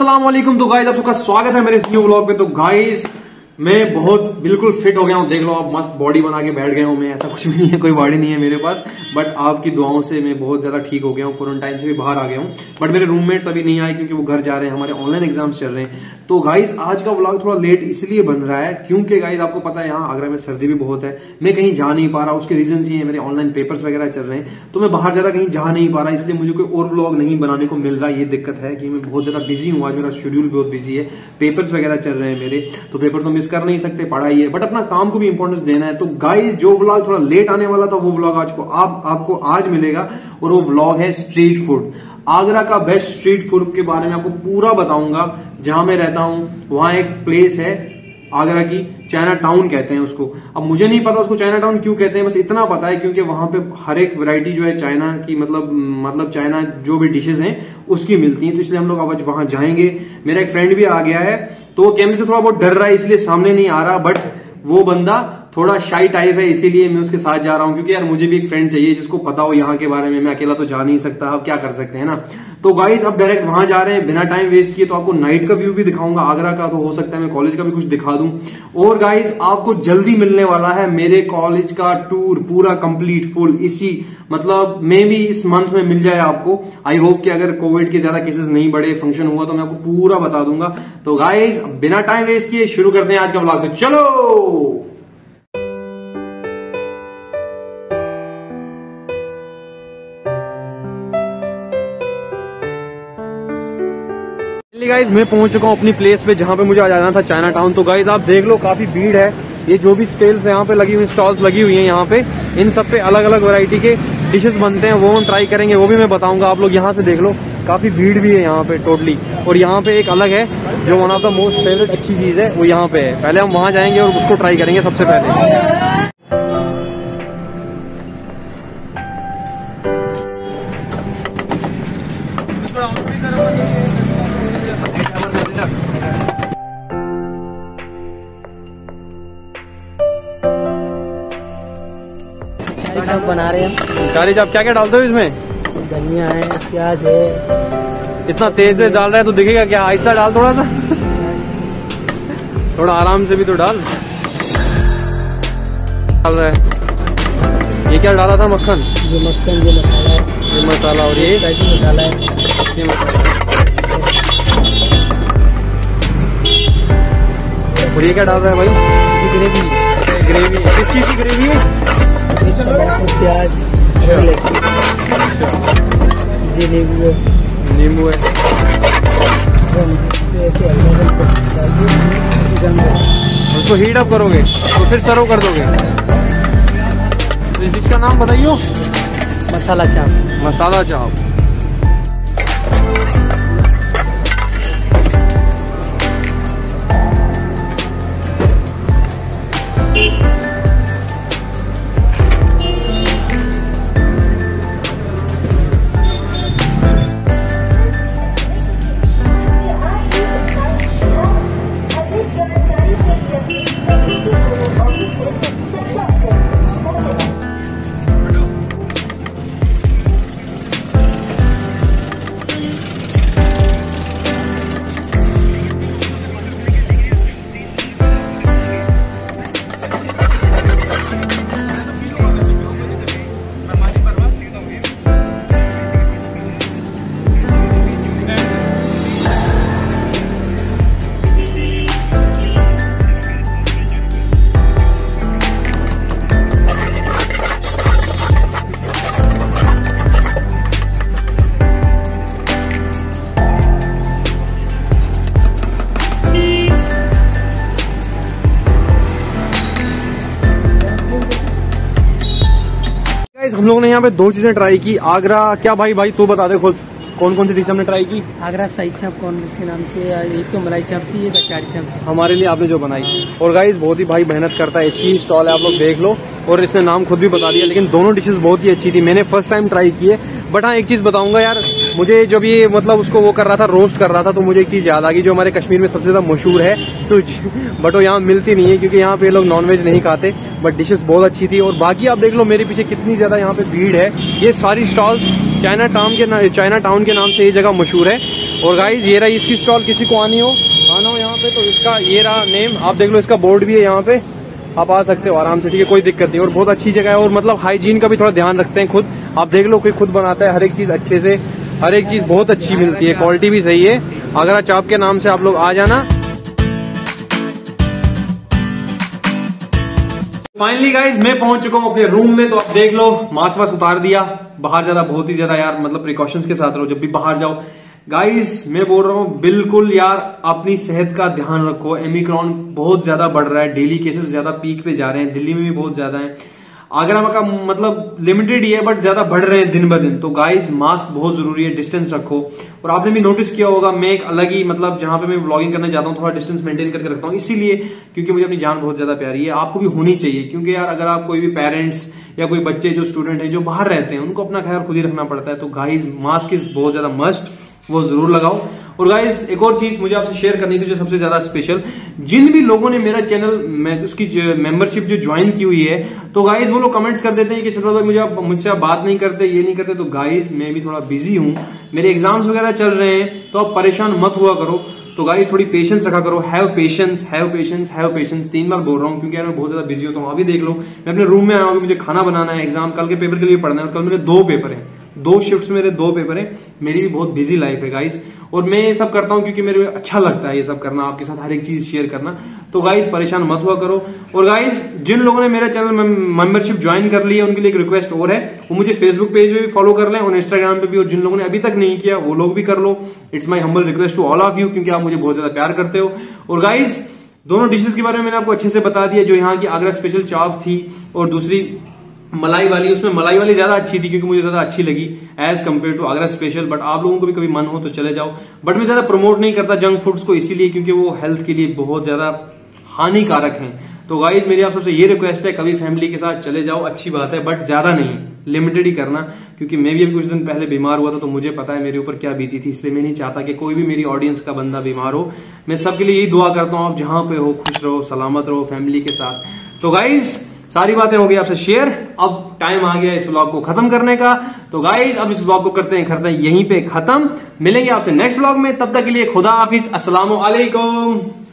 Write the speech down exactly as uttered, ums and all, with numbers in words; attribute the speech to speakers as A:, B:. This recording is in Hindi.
A: अस्सलाम वालेकुम। तो गाइस आप सबका स्वागत है मेरे इस न्यू व्लॉग पे। तो गाइस मैं बहुत बिल्कुल फिट हो गया हूँ, देख लो आप, मस्त बॉडी बना के बैठ गया हूँ मैं। ऐसा कुछ भी नहीं है, कोई बॉडी नहीं है मेरे पास, बट आपकी दुआओं से मैं बहुत ज्यादा ठीक हो गया हूँ। क्वारंटाइन से भी बाहर आ गया हूँ, बट मेरे रूममेट्स अभी नहीं आए क्योंकि वो घर जा रहे हैं, हमारे ऑनलाइन एग्जाम्स चल रहे हैं। तो गाइस आज का व्लॉग थोड़ा लेट इसलिए बन रहा है क्योंकि गाइस आपको पता है यहाँ आगरा में सर्दी भी बहुत है, मैं कहीं जा नहीं पा रहा। उसके रीजन ये है, मेरे ऑनलाइन पेपर्स वगैरह चल रहे हैं, तो मैं बाहर ज्यादा कहीं जा नहीं पा रहा, इसलिए मुझे कोई और व्लॉग नहीं बनाने को मिल रहा। ये दिक्कत है कि मैं बहुत ज्यादा बिजी हूँ, आज मेरा शेड्यूल बहुत बिजी है, पेपर्स वगैरह चल रहे हैं मेरे, तो पेपर तो मिस कर नहीं सकते, पढ़ाई है, बट अपना काम को भी इंपॉर्टेंस देना है। तो गाइस जो व्लॉग थोड़ा लेट आने वाला था वो व्लॉग आज को आप आपको आज मिलेगा, और वो व्लॉग है स्ट्रीट फूड। आगरा का बेस्ट स्ट्रीट फूड के बारे में आपको पूरा बताऊंगा। जहां मैं रहता हूं वहां एक प्लेस है आगरा की, चाइना टाउन कहते हैं उसको। अब मुझे नहीं पता उसको चाइना टाउन क्यों कहते हैं, बस इतना पता है क्योंकि वहां पे हर एक वैरायटी जो है चाइना की, मतलब मतलब चाइना जो भी डिशेज हैं उसकी मिलती हैं। तो इसलिए हम लोग आज वहां जाएंगे। मेरा एक फ्रेंड भी आ गया है, तो कैमरे से थोड़ा बहुत डर रहा है इसलिए सामने नहीं आ रहा, बट वो बंदा थोड़ा शाई टाइप है, इसीलिए मैं उसके साथ जा रहा हूं, क्योंकि यार मुझे भी एक फ्रेंड चाहिए जिसको पता हो यहाँ के बारे में। मैं अकेला तो जा नहीं सकता, अब क्या कर सकते हैं ना। तो गाइस अब डायरेक्ट वहां जा रहे हैं बिना टाइम वेस्ट किए। तो आपको नाइट का व्यू भी दिखाऊंगा आगरा का, तो हो सकता है मैं कॉलेज का भी कुछ दिखा दूं। और गाइस आपको जल्दी मिलने वाला है मेरे कॉलेज का टूर पूरा कंप्लीट फुल, इसी मतलब मे भी इस मंथ में मिल जाए आपको। आई होप कि अगर कोविड के ज्यादा केसेस नहीं बढ़े, फंक्शन हुआ, तो मैं आपको पूरा बता दूंगा। तो गाइस बिना टाइम वेस्ट किए शुरू करते हैं आज का व्लॉग। तो चलो गाइज मैं पहुंच चुका हूं अपनी प्लेस पे जहां पे मुझे आ जाना था, चाइना टाउन। तो गाइज आप देख लो काफी भीड़ है। ये जो भी स्टेल्स यहाँ पे लगी हुई स्टॉल्स लगी हुई हैं यहाँ पे, इन सब पे अलग अलग वैरायटी के डिशेस बनते हैं, वो हम ट्राई करेंगे, वो भी मैं बताऊंगा। आप लोग यहाँ से देख लो काफी भीड़ भी है यहाँ पे टोटली। और यहाँ पे एक अलग है जो one of the most favourite अच्छी चीज है, वो यहाँ पे है। पहले हम वहां जाएंगे और उसको ट्राई करेंगे सबसे पहले।
B: चाप बना रहे हैं।
A: चारी चाप क्या क्या डालते हो इसमें?
B: धनिया है, प्याज है। इतना
A: तेज से डाल रहा है तो दिखेगा क्या? आहिस्ता डाल, थोड़ा सा थोड़ा आराम से भी तो डाल डाल रहा है। ये क्या डाला था? मक्खन।
B: ये मक्खन, ये मसाला है,
A: ये मसाला, और ये
B: मसाला है,
A: ये मसाला, और ये क्या डाल रहा है भाई?
B: ग्रेवी।
A: ग्रेवी किस चीज की ग्रेवी है?
B: प्याज, ये नींबू है,
A: नींबू है। उसको हीट अप करोगे तो फिर सर्व कर दोगे। तो इस डिश का नाम बताइयो।
B: मसाला चाप।
A: मसाला चाप। हम लोगों ने यहाँ पे दो चीजें ट्राई की। आगरा क्या भाई भाई तू बता दे खुद, कौन कौन सी डिश हमने ट्राई की?
B: आगरा शाही चाप, कौन इसके नाम से, एक तो मलाई चाप थी, एक अचारी चाप
A: हमारे लिए आपने जो बनाई। और गाइस बहुत ही भाई मेहनत करता है, इसकी स्टॉल है, आप लोग देख लो, और इसने नाम खुद भी बता दिया। लेकिन दोनों डिशेस बहुत ही अच्छी थी, मैंने फर्स्ट टाइम ट्राई की है। बट हाँ एक चीज बताऊंगा यार, मुझे जब ये मतलब उसको वो कर रहा था, रोस्ट कर रहा था, तो मुझे एक चीज याद आ गई जो हमारे कश्मीर में सबसे ज्यादा मशहूर है तुझ, बट वो यहाँ मिलती नहीं है क्योंकि यहाँ पे लोग नॉनवेज नहीं खाते। बट डिशेस बहुत अच्छी थी। और बाकी आप देख लो मेरे पीछे कितनी ज्यादा यहाँ पे भीड़ है। ये सारी स्टॉल्स चाइना टाउन के चाइना टाउन के नाम से ये जगह मशहूर है। और गाइज ये रही इसकी स्टॉल, किसी को आनी हो आना हो यहाँ पे तो इसका ये रहा नेम, आप देख लो इसका बोर्ड भी है यहाँ पे, आप आ सकते हो आराम से, ठीक है, कोई दिक्कत नहीं। और बहुत अच्छी जगह है और मतलब हाइजीन का भी थोड़ा ध्यान रखते हैं खुद, आप देख लो कोई खुद बनाता है, हर एक चीज अच्छे से, हर एक चीज बहुत अच्छी मिलती है, क्वालिटी भी सही है। अगर चाप के नाम से आप लोग आ जाना। फाइनली गाइज मैं पहुंच चुका हूं अपने रूम में, तो आप देख लो मास्क वास्क उतार दिया, बाहर ज्यादा बहुत ही ज्यादा यार मतलब प्रिकॉशंस के साथ रहो जब भी बाहर जाओ। गाइज मैं बोल रहा हूं बिल्कुल यार अपनी सेहत का ध्यान रखो, ओमिक्रॉन बहुत ज्यादा बढ़ रहा है, डेली केसेस ज्यादा पीक पे जा रहे हैं, दिल्ली में भी बहुत ज्यादा है, आगरा का मतलब लिमिटेड ही है बट ज्यादा बढ़ रहे हैं दिन ब दिन। तो गाइज मास्क बहुत जरूरी है, डिस्टेंस रखो। और आपने भी नोटिस किया होगा मैं एक अलग ही मतलब जहां पे मैं व्लॉगिंग करने जाता हूं थोड़ा डिस्टेंस मेंटेन करके रखता हूं, इसीलिए क्योंकि मुझे अपनी जान बहुत ज्यादा प्यारी है, आपको भी होनी चाहिए। क्योंकि यार अगर आप कोई भी पेरेंट्स या कोई बच्चे जो स्टूडेंट है जो बाहर रहते हैं उनको अपना ख्याल खुद ही रखना पड़ता है। तो गाइज मास्क इज बहुत ज्यादा मस्ट, वो जरूर लगाओ। और गाइज एक और चीज मुझे आपसे शेयर करनी थी जो सबसे ज्यादा स्पेशल, जिन भी लोगों ने मेरा चैनल मैं उसकी मेंबरशिप जो ज्वाइन की हुई है, तो गाइज वो लोग कमेंट्स कर देते हैं कि सरदार भाई मुझे आप मुझसे आप बात नहीं करते, ये नहीं करते। तो गाइज मैं भी थोड़ा बिजी हूं, मेरे एग्जाम्स वगैरह चल रहे हैं, तो आप परेशान मत हुआ करो। तो गाइज थोड़ी पेशेंस रखा करो, have patience have patience have patience, तीन बार बोल रहा हूँ क्योंकि यार मैं बहुत ज्यादा बिजी होता हूँ। अभी देख लो मैं अपने रूम में आया हूँ, मुझे खाना बनाना है, एग्जाम कल के पेपर के लिए पढ़ना है, और कल मेरे दो पेपर है, दो शिफ्ट्स मेरे दो पेपर है, मेरी भी बहुत बिजी लाइफ है गाइस। और मैं ये सब करता हूँ क्योंकि मेरे अच्छा लगता है ये सब करना, आपके साथ हर एक चीज शेयर करना। तो गाइस परेशान मत हुआ करो। और गाइस जिन लोगों ने मेरा चैनल मेंबरशिप ज्वाइन कर ली है उनके लिए एक रिक्वेस्ट और है, वो मुझे फेसबुक पेज पे भी फॉलो कर लें और इंस्टाग्राम पे भी, और जिन लोगों ने अभी तक नहीं किया वो लोग भी कर लो। It's my humble request to all of you, क्योंकि आप मुझे बहुत ज्यादा प्यार करते हो। और गाइस दोनों डिशेस के बारे में मैंने आपको अच्छे से बता दिया, जो यहाँ की आगरा स्पेशल चाप थी और दूसरी मलाई वाली, उसमें मलाई वाली ज्यादा अच्छी थी क्योंकि मुझे ज्यादा अच्छी लगी as compare to Agra special. But आप लोगों को भी कभी मन हो तो चले जाओ, बट मैं ज्यादा प्रमोट नहीं करता जंक फूड्स को, इसीलिए क्योंकि वो हेल्थ के लिए बहुत ज्यादा हानिकारक हैं। तो गाइज मेरी आप सबसे ये रिक्वेस्ट है, कभी फैमिली के साथ चले जाओ, अच्छी बात है, बट ज्यादा नहीं, लिमिटेड ही करना। क्योंकि मैं भी अभी कुछ दिन पहले बीमार हुआ था तो मुझे पता है मेरे ऊपर क्या बीती थी, इसलिए मैं नहीं चाहता कि कोई भी मेरी ऑडियंस का बंदा बीमार हो। मैं सबके लिए यही दुआ करता हूँ, आप जहां पे हो खुश रहो, सलामत रहो फैमिली के साथ। तो गाइज सारी बातें हो गई आपसे शेयर, अब टाइम आ गया इस व्लॉग को खत्म करने का। तो गाइज अब इस व्लॉग को करते हैं करते हैं यहीं पे खत्म। मिलेंगे आपसे नेक्स्ट व्लॉग में, तब तक के लिए खुदा हाफिज, अस्सलाम वालेकुम।